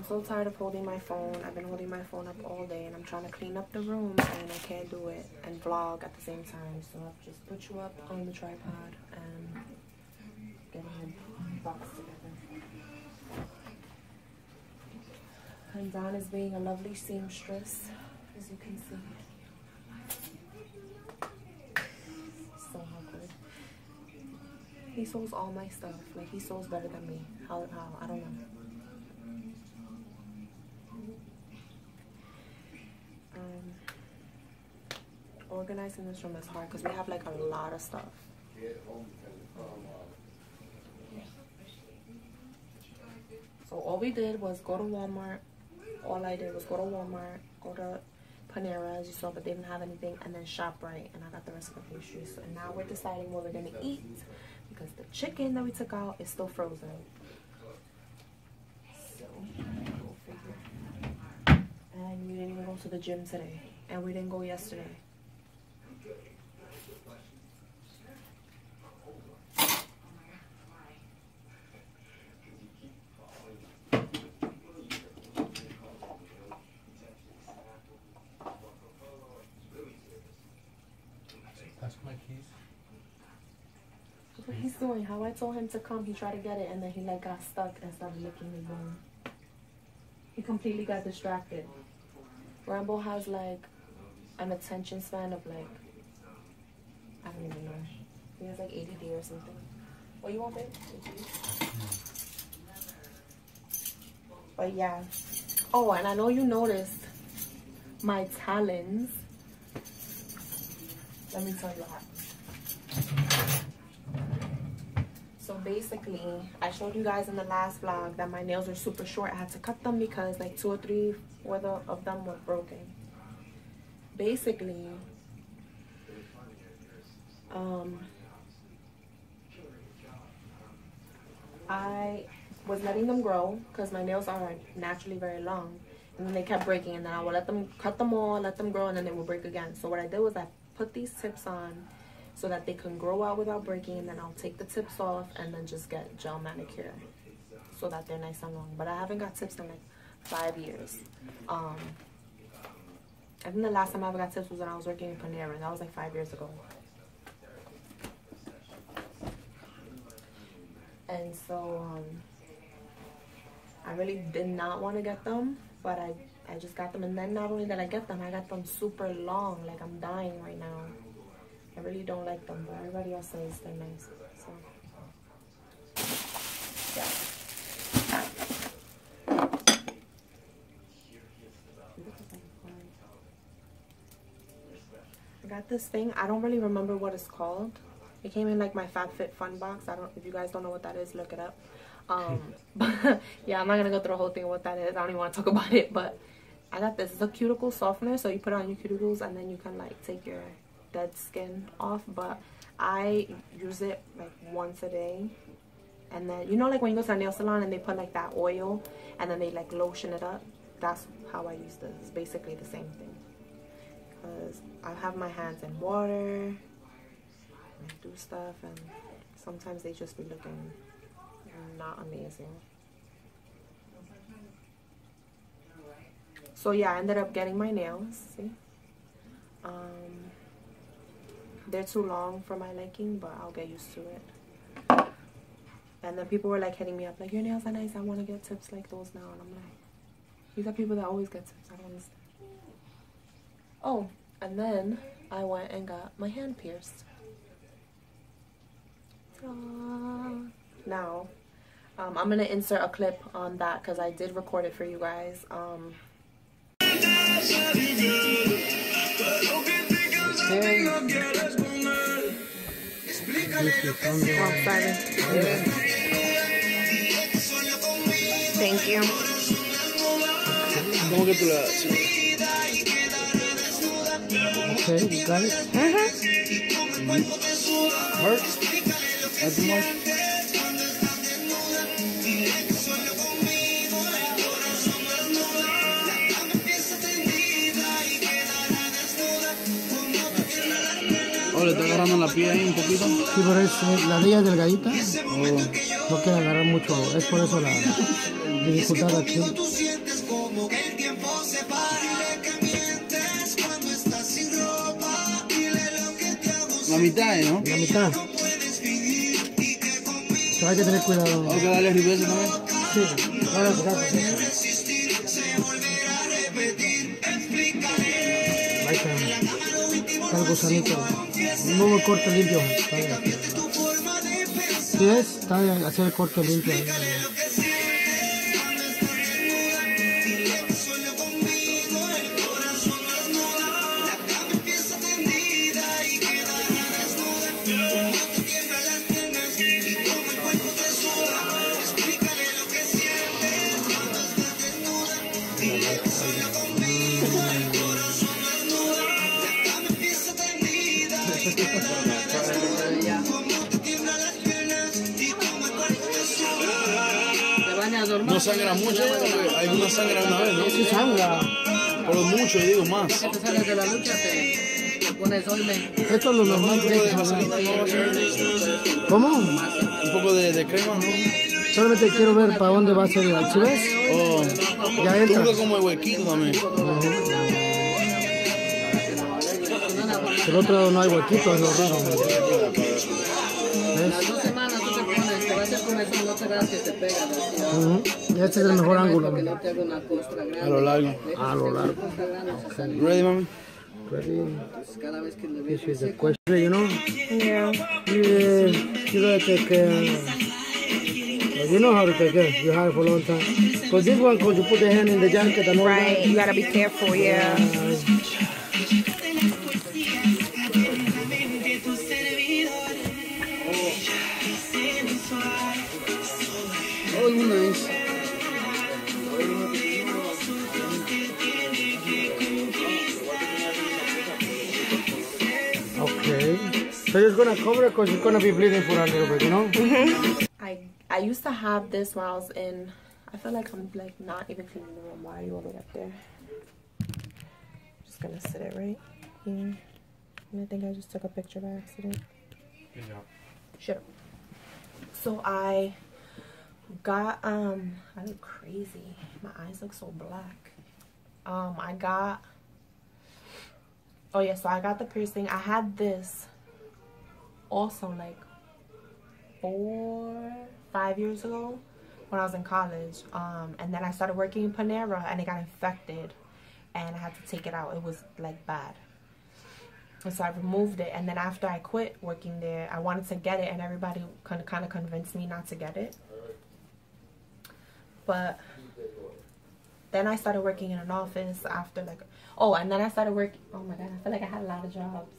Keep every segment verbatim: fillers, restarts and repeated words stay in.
so tired of holding my phone. I've been holding my phone up all day and I'm trying to clean up the room and I can't do it and vlog at the same time. So I've just put you up on the tripod and getting the box together. And Don is being a lovely seamstress, as you can see. So awkward. He sews all my stuff. Like, he sews better than me. How, how? I don't know. Um, organizing this room is hard because we have like a lot of stuff. So all we did was go to Walmart. All I did was go to Walmart, go to Panera, as you saw, but they didn't have anything, and then ShopRite, and I got the rest of the pastries. So now we're deciding what we're gonna eat because the chicken that we took out is still frozen. So go figure. And we didn't even go to the gym today, and we didn't go yesterday. That's my keys. What he's doing, how I told him to come, he tried to get it and then he like got stuck and started licking his bone. He completely got distracted. Rambo has like an attention span of like, I don't even know. He has like A D D or something. What you want, babe? But yeah. Oh, and I know you noticed my talons. Let me tell you what happened. So basically, I showed you guys in the last vlog that my nails are super short. I had to cut them because like two or three of them were broken. Basically, um, I was letting them grow because my nails are naturally very long. And then they kept breaking, and then I would let them cut them all, let them grow, and then they would break again. So what I did was I put these tips on so that they can grow out without breaking, and then I'll take the tips off and then just get gel manicure so that they're nice and long. But I haven't got tips in like five years. Um, I think the last time I ever got tips was when I was working in Panera, and that was like five years ago. And so um, I really did not want to get them, but I, I just got them. And then not only did I get them, I got them super long. Like, I'm dying right now. I really don't like them, but everybody else says they're nice. So, yeah. I got this thing. I don't really remember what it's called. It came in like my FabFitFun box. I don't. If you guys don't know what that is, look it up. Um, but yeah, I'm not gonna go through the whole thing of what that is. I don't even want to talk about it. But I got this. It's a cuticle softener, so you put it on your cuticles and then you can like take your dead skin off. But I use it like once a day, and then you know, like when you go to a nail salon and they put like that oil and then they like lotion it up. That's how I use this. It's basically the same thing. Because I have my hands in water and I do stuff, and sometimes they just be looking not amazing. So yeah, I ended up getting my nails. See, um, they're too long for my liking, but I'll get used to it. And then people were like hitting me up, like, your nails are nice, I want to get tips like those now. And I'm like, these are people that always get tips. I don't understand. Oh, and then I went and got my hand pierced. Ta-da. Now, um, I'm gonna insert a clip on that because I did record it for you guys. Um, Okay. oh, sorry. Thank you. ¿Cómo que tú la haces? Okay, you got it? Mm-hmm. Hurts? Not too much? Oh, le está agarrando la piel ahí un poquito. Sí, pero es, la de ella es delgadita. Oh. No quiere agarrar mucho. Es por eso la dificultad aquí. La mitad, ¿no? La mitad. Pero hay que tener cuidado. Hay que darle reversa también. Sí, ahora pues, ahí está. Está el gusanito. No me corte limpio. Está bien. ¿Sí es? Está bien, hacer el corte limpio. No sangra mucho, porque hay una sangra una vez, ¿no? Sí sangra. Pero mucho, yo digo más. Si te sales de la lucha, te, te pones oilment. Esto es lo normal. Un poco de vaselina, ¿no? ¿Cómo? Un poco de, de crema, ¿no? Solamente quiero ver para dónde va a ser el ¿sí ves? Oh, Ya entra. tuve como el huequito también. El otro lado no hay huequito, es lo raro. Las dos semanas tú te pones, te vas a comer con no te das que te pegan. Uh-huh. Y este es el mejor ángulo. Que no te haga una costra grande. A lo largo. A lo largo. Costra grande, se sale. Ready, mami? Ready. Entonces, cada vez que le This ves is the question, you know? Yeah. Yeah, you gotta take care. Well, you know how to take care. You had it for a long time. Because this one, because you put the hand in the jacket and all Right. You gotta be careful. Yeah. that. Oh, it's nice. Okay. So you're gonna cover it because you're gonna be bleeding for a little bit, you know? I I used to have this when I was in. I feel like I'm like not even cleaning the room. Why are you all the way up there? Just gonna sit it right here. And I think I just took a picture by accident. Good job. Shut up. So I got um I look crazy. My eyes look so black. Um I got oh yeah, so I got the piercing. I had this also like four, five years ago when I was in college. Um and then I started working in Panera and it got infected and I had to take it out. It was like bad. And so I removed it, and then after I quit working there, I wanted to get it, and everybody kind of kind of convinced me not to get it. But then I started working in an office after like, oh, and then I started working. Oh my god, I feel like I had a lot of jobs.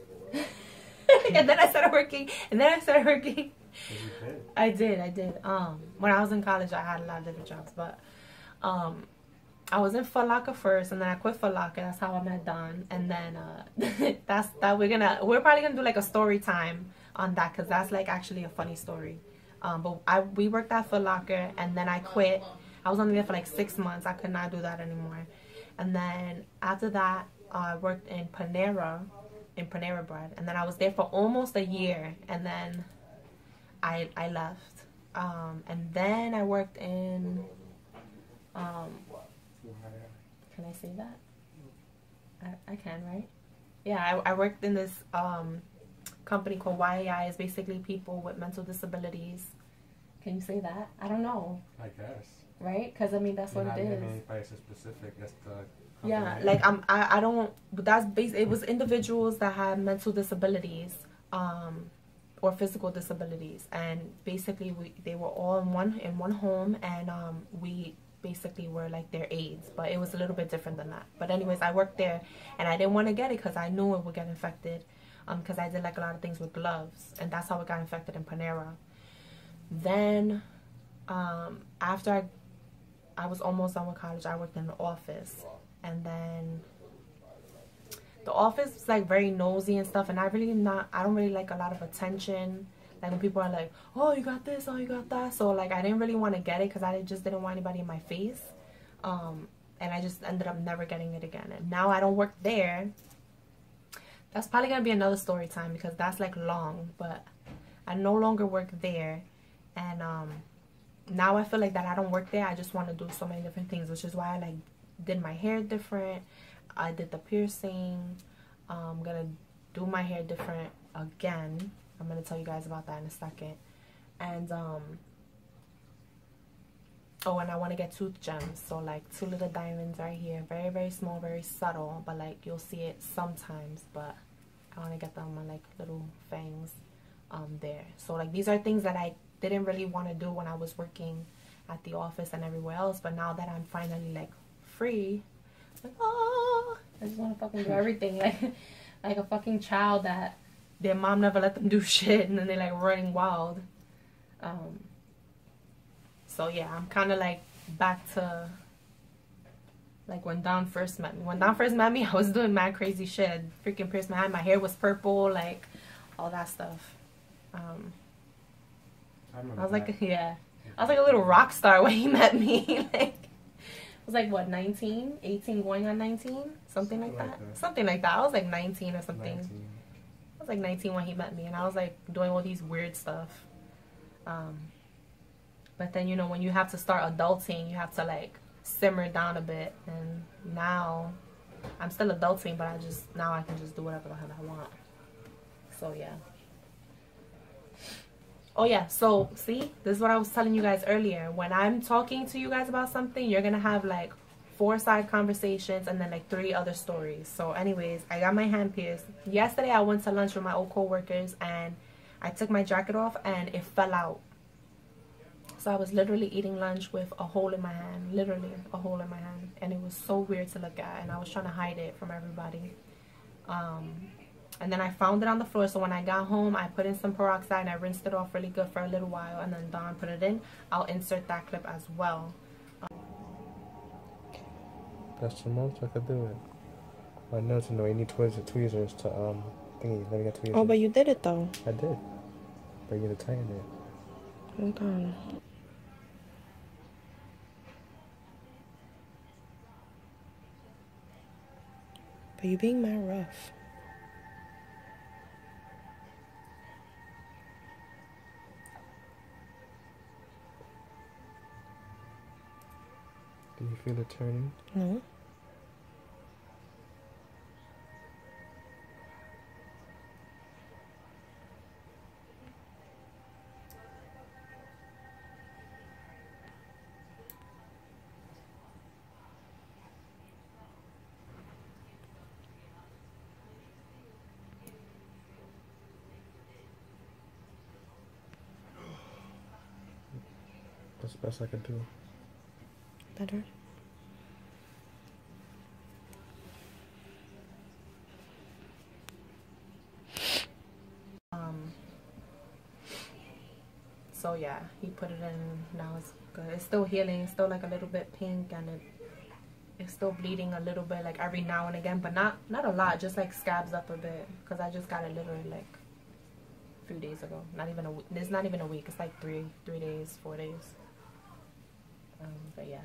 And then I started working, and then I started working. I did, I did. Um, when I was in college, I had a lot of different jobs, but um. I was in Foot Locker first, and then I quit Foot Locker. That's how I met Don. And then uh, that's that. We're gonna we're probably gonna do like a story time on that because that's like actually a funny story. Um, but I we worked at Foot Locker, and then I quit. I was only there for like six months. I could not do that anymore. And then after that, uh, I worked in Panera, in Panera Bread, and then I was there for almost a year, and then I I left. Um, and then I worked in. Um, Can I say that? I, I can, right? Yeah, I, I worked in this um, company called Y A I. It's basically people with mental disabilities. Can you say that? I don't know. I guess. Right? Because, I mean, that's You're what not it is. giving any place specific. That's the Yeah, company. like, I'm, I, I don't... But that's bas- it was individuals that had mental disabilities um, or physical disabilities. And basically, we they were all in one, in one home, and um, we... basically were like their aides, but it was a little bit different than that. But anyways, I worked there, and I didn't want to get it because I knew it would get infected, um, because I did like a lot of things with gloves, and that's how it got infected in Panera. Then, um, after I, I was almost done with college, I worked in the office, and then the office was like very nosy and stuff, and I really not, I don't really like a lot of attention. Like when people are like, oh, you got this, oh, you got that. So like I didn't really want to get it because I just didn't want anybody in my face. Um, and I just ended up never getting it again. And now I don't work there. That's probably going to be another story time because that's like long. But I no longer work there. And um, now I feel like that I don't work there. I just want to do so many different things, which is why I like did my hair different. I did the piercing. I'm gonna do my hair different again. I'm gonna tell you guys about that in a second. And um oh, and I want to get tooth gems, so like two little diamonds right here, very very small, very subtle, but like you'll see it sometimes. But I want to get them on like little fangs um there. So like these are things that I didn't really want to do when I was working at the office and everywhere else, but now that I'm finally like free, like, oh, I just want to fucking do everything like like a fucking child that their mom never let them do shit, and then they're like running wild. Um, so yeah, I'm kind of like back to like when Don first met me. When Don first met me, I was doing mad crazy shit. Freaking pierced my hand. My hair was purple, like all that stuff. Um, I, remember I was that. like, yeah, I was like a little rock star when he met me. Like, I was like what, nineteen, eighteen, going on nineteen, something like that. Like that. Something like that. I was like nineteen or something. nineteen. I was like nineteen when he met me, and I was like doing all these weird stuff. Um, but then, you know, when you have to start adulting, you have to like simmer down a bit. And now I'm still adulting, but I just, now I can just do whatever the hell I want. So yeah. Oh yeah, so see, this is what I was telling you guys earlier. When I'm talking to you guys about something, you're gonna have like four side conversations and then like three other stories. So anyways, I got my hand pierced. Yesterday I went to lunch with my old co-workers, and I took my jacket off and it fell out. So I was literally eating lunch with a hole in my hand, literally a hole in my hand, and it was so weird to look at, and I was trying to hide it from everybody. Um, and then I found it on the floor, so when I got home, I put in some peroxide and I rinsed it off really good for a little while, and then Dawn put it in. I'll insert that clip as well. That's the most I could do it. My notes, you know, you need tweezers, tweezers to, um, thingy. Let me get tweezers. Oh, but you did it though. I did. But you need to tighten it. Hold on. But you being mad rough. Do you feel it turning? No. That's the best I could do. Better. Um. So yeah, he put it in. Now it's good. It's still healing. It's still like a little bit pink, and it it's still bleeding a little bit, like every now and again, but not not a lot. Just like scabs up a bit, because I just got it literally like a few days ago. Not even a week. It's not even a week. It's like three three days, four days. Um, but yeah.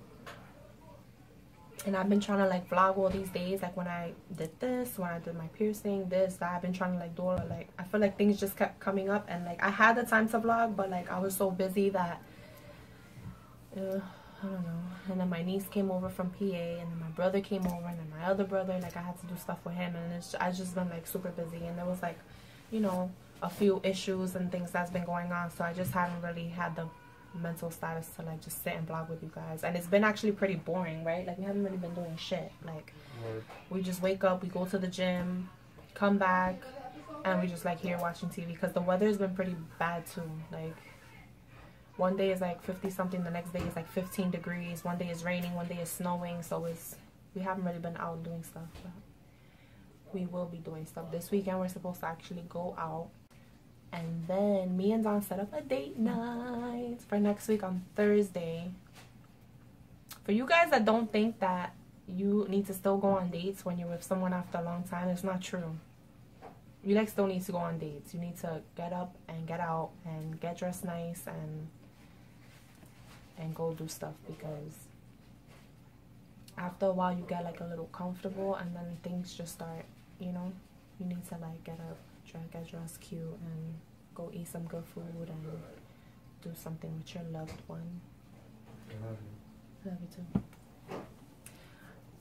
And I've been trying to like vlog all these days, like when I did this, when I did my piercing, this, that. I've been trying to like do all of, like, I feel like things just kept coming up, and like I had the time to vlog, but like I was so busy that uh, I don't know. And then my niece came over from P A, and then my brother came over, and then my other brother, like I had to do stuff with him, and it's I just been like super busy, and there was like, you know, a few issues and things that's been going on, so I just haven't really had the mental status to like just sit and vlog with you guys. And it's been actually pretty boring, right? Like we haven't really been doing shit. Like we just wake up, we go to the gym, come back, and we just like here watching T V, because the weather has been pretty bad too. Like one day is like fifty something, the next day is like fifteen degrees, one day is raining, one day is snowing. So it's we haven't really been out doing stuff, but we will be doing stuff this weekend. We're supposed to actually go out. And then me and Don set up a date night for next week on Thursday. For you guys that don't think that you need to still go on dates when you're with someone after a long time, it's not true. You like still need to go on dates. You need to get up and get out and get dressed nice and and go do stuff, because after a while you get like a little comfortable, and then things just start, you know, you need to like get up, get dressed cute, and go eat some good food and do something with your loved one. I love you. Love you too.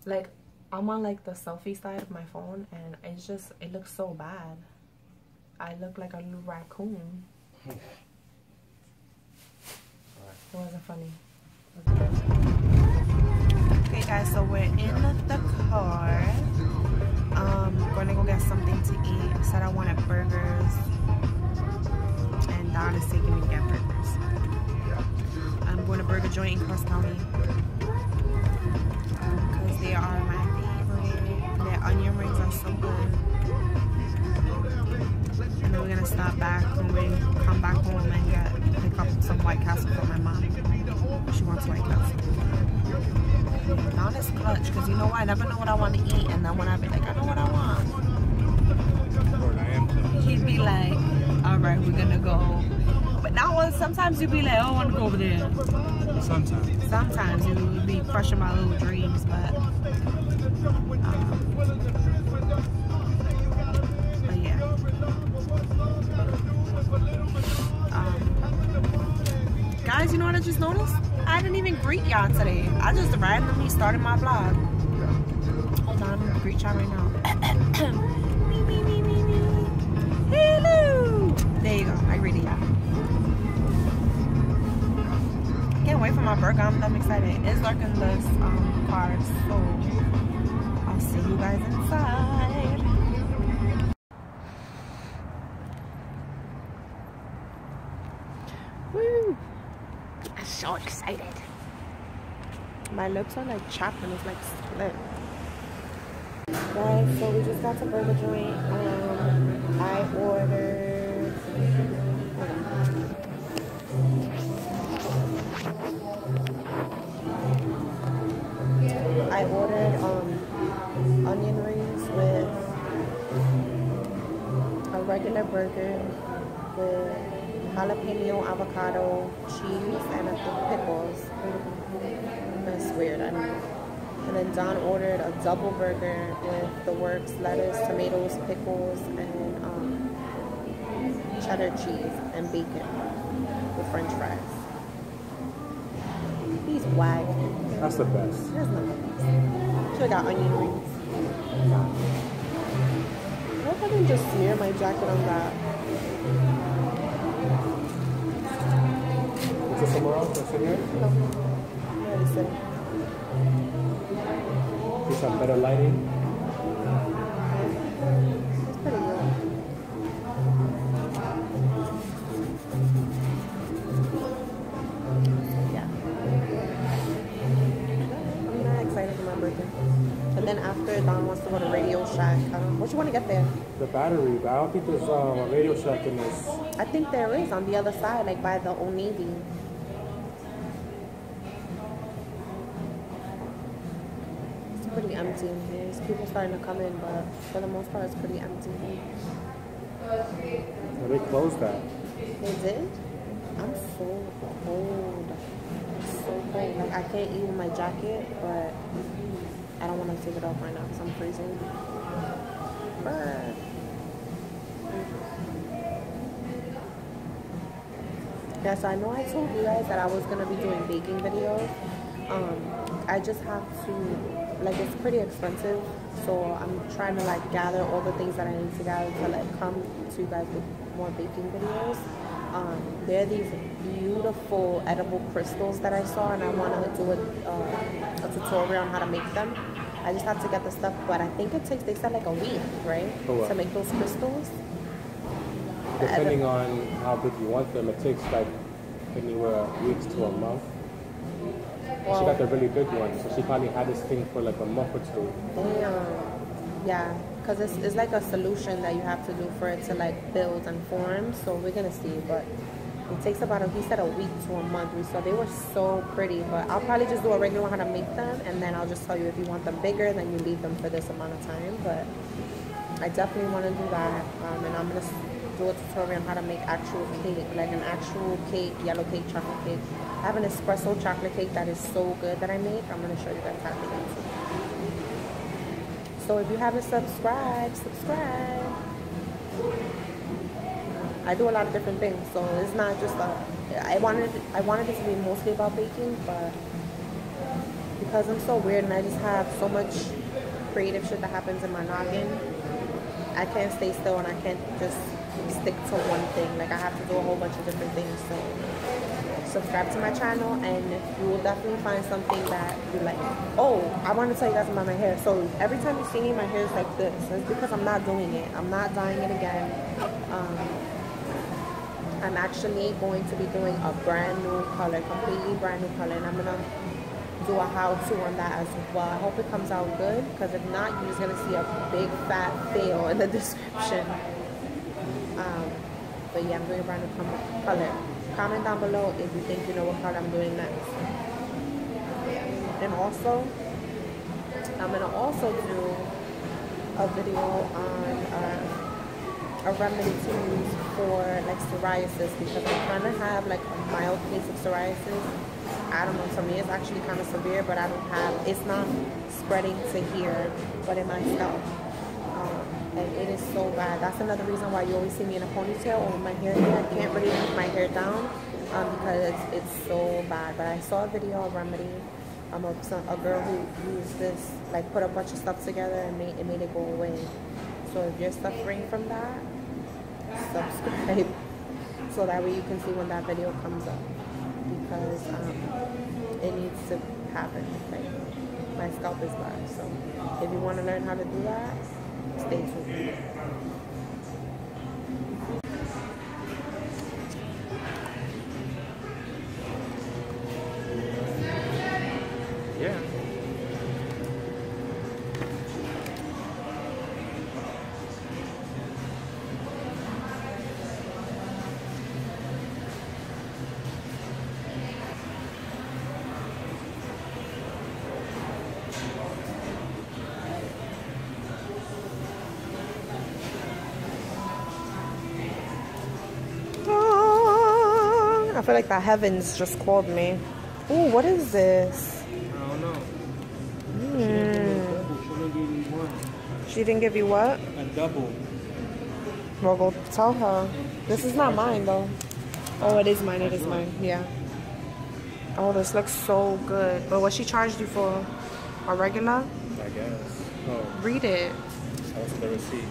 like I'm on like the selfie side of my phone, and it's just, it looks so bad. I look like a little raccoon. It wasn't funny. Okay guys, so we're in the car. Um, gonna go get something to eat. I said I wanted burgers, and Don is taking me to get burgers. I'm going to Burger Joint in Cross County because um, they are my favorite. Their onion rings are so good. And then we're gonna stop back when we come back home and get pick up some White Castle for my mom. She wants White Castle. Don is clutch because you know what? I never know what I want to eat, and then when I be like, I know what I want, he'd be like, all right, we're gonna go. But now sometimes you'd be like, oh, I want to go over there. Sometimes. Sometimes you would be crushing my little dreams, but um, but yeah. Um, guys, you know what I just noticed? I didn't even greet y'all today. I just randomly started my vlog. Hold on, I'm gonna greet y'all right now. Me, me, me, me, me. Hello. There you go. I greeted y'all. Can't wait for my burger. I'm, I'm excited. It's dark in this um, car, so I'll see you guys inside. Woo! I'm so excited. My lips are like chapped and it's like split. Guys, so we just got to Burger Joint. Um, I ordered. Hold on. I ordered um, onion rings with a regular burger with jalapeno, avocado, cheese, and I think pickles. That's weird, I know. And then Don ordered a double burger with the works, lettuce, tomatoes, pickles, and um, cheddar cheese and bacon with french fries. He's wag. That's the best. That's not the best. Should've got onion rings. I hope I didn't just smear my jacket on that. Is there somewhere else that's in here? No. I'm already sitting. Get some better lighting. It's pretty good. Yeah. I'm not excited for my birthday. And then after, Don wants to go to Radio Shack. Um, what you want to get there? The battery, but I don't think there's um, a Radio Shack in this. I think there is on the other side, like by the Old Navy. It's pretty empty in here. There's people starting to come in, but for the most part, it's pretty empty. Well, they closed that. They did? I'm so cold. So cold. Like, I can't eat in my jacket, but I don't want to take it off right now because I'm freezing. But yeah, so I know I told you guys that I was going to be doing baking videos. Um, I just have to, like, it's pretty expensive. So I'm trying to, like, gather all the things that I need to gather to, like, come to you guys with more baking videos. Um, there are these beautiful edible crystals that I saw, and I want to do a, uh, a tutorial on how to make them. I just have to get the stuff, but I think it takes, they said like a week, right? For what? To make those crystals. Depending on how big you want them, it takes like anywhere weeks to a month. Well, she got the really big one, so she probably had this thing for like a month or two. Damn. Yeah, because it's, it's like a solution that you have to do for it to like build and form. So we're gonna see, but it takes about a, he said a week to a month. So they were so pretty, but I'll probably just do a regular one how to make them, and then I'll just tell you if you want them bigger, then you leave them for this amount of time. But I definitely want to do that, um, and I'm gonna do a tutorial on how to make actual cake, like an actual cake, yellow cake, chocolate cake. I have an espresso chocolate cake that is so good that I make. I'm gonna show you guys how to make it. So if you haven't subscribed, subscribe. I do a lot of different things, so it's not just a, I wanted I wanted it to be mostly about baking, but because I'm so weird and I just have so much creative shit that happens in my noggin. I can't stay still and I can't just stick to one thing. Like, I have to do a whole bunch of different things. So subscribe to my channel and you will definitely find something that you like. Oh, I want to tell you guys about my hair. So every time you see me, my hair is like this. It's because I'm not doing it. I'm not dyeing it again. Um, I'm actually going to be doing a brand new color, completely brand new color, and I'm gonna do a how-to on that as well. I hope it comes out good, because if not, you're just gonna see a big fat fail in the description. Um, but yeah, I'm doing a brand new color. Comment down below if you think you know what color I'm doing next. And also, I'm gonna also do a video on uh, a remedy to use for like psoriasis, because I kind of have like a mild case of psoriasis. I don't know, to me it's actually kind of severe, but I don't have, it's not spreading to here, but in my scalp. Um, and it is so bad. That's another reason why you always see me in a ponytail or with my hair here. I can't really keep my hair down um, because it's, it's so bad. But I saw a video of remedy. Um, of some, a girl who used this, like put a bunch of stuff together and made it, made it go away. So if you're suffering from that, subscribe so that way you can see when that video comes up, because um, it needs to happen. Like, my scalp is bad. So if you want to learn how to do that, stay tuned. Yeah. I feel like the heavens just called me. Ooh, what is this? I don't know. Mm. She didn't give you one. She didn't give you what? A double. Well, go tell her. This is not mine, though. Oh, it is mine. It is mine. Yeah. Oh, this looks so good. But what she charged you for? A regular? I guess. Oh, Read it. that was the receipt.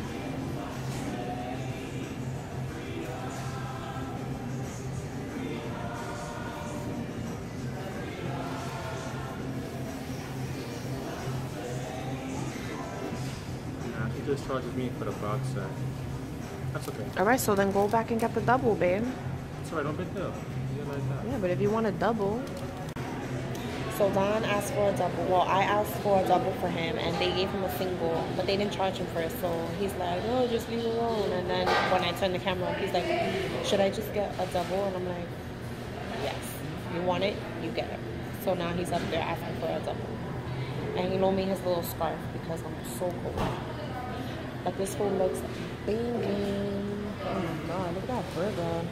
Nah, he just charges me for the box set. That's okay. All right, so then go back and get the double, babe. It's alright, no big deal. You like that. Yeah, but if you want a double. So Don asked for a double. Well, I asked for a double for him, and they gave him a single, but they didn't charge him for it. So he's like, no, just leave it alone. And then when I turned the camera up, he's like, should I just get a double? And I'm like, yes. You want it, you get it. So now he's up there asking for a double. And he loaned me his little scarf because I'm so cold. Like, this food looks banging. Oh my god, look at that burger.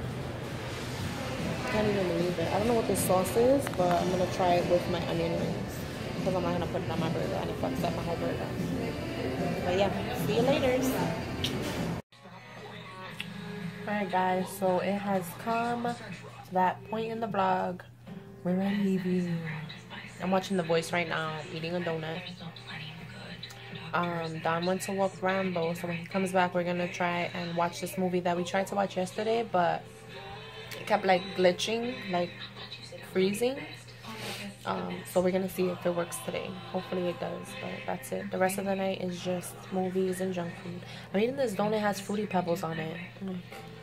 I can't even believe it. I don't know what this sauce is, but I'm gonna try it with my onion rings, because I'm not gonna put it on my burger and it fucks up my whole burger. But yeah, see you later. Alright guys, so it has come to that point in the vlog where I leave you. I'm watching The Voice right now, eating a donut. Um, Don went to walk Rambo, so when he comes back, we're gonna try and watch this movie that we tried to watch yesterday, but it kept like glitching, like freezing. Um, so we're gonna see if it works today. Hopefully it does, but that's it. The rest of the night is just movies and junk food. I'm eating this donut, has Fruity Pebbles on it. Mm.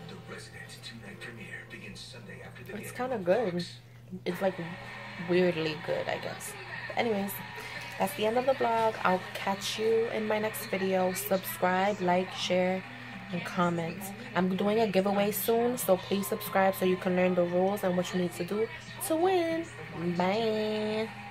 It's kind of good. It's like weirdly good, I guess. But anyways, that's the end of the vlog. I'll catch you in my next video. Subscribe, like, share, and comment. I'm doing a giveaway soon, so please subscribe so you can learn the rules and what you need to do to win. Bye.